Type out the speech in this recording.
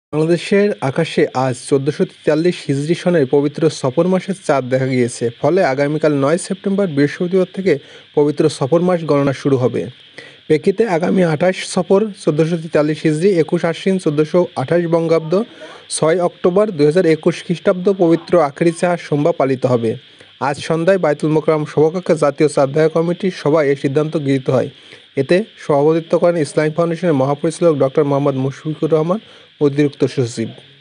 বাংলাদেশের আকাশে আজ ১৪৪৩ হিজরি সনের পবিত্র সফর মাসের চাঁদ দেখা গিয়েছে। ফলে আগামীকাল ৯ সেপ্টেম্বর বৃহস্পতিবার থেকে পবিত্র সফর মাস গণনা শুরু হবে। প্রেক্ষিতে আগামী ২৮ সফর ১৪৪৩ হিজরি, ২১ আশ্বিন ১৪২৮ বঙ্গাব্দ, ৬ অক্টোবর ২০২১ খ্রিস্টাব্দ পবিত্র আখেরি চাঁদ সোমবার পালিত হবে। আজ সন্ধ্যায় বায়তুল মোকাররম সভাকক্ষে জাতীয় চাঁদ দেখা কমিটির সভায় এই সিদ্ধান্ত গৃহীত হয়। এতে সভাপতিত্ব করেন ইসলামী ফাউন্ডেশনের মহাপরিচালক ডক্টর মোহাম্মদ মুশফিকুর রহমান, অতিরিক্ত সচিব।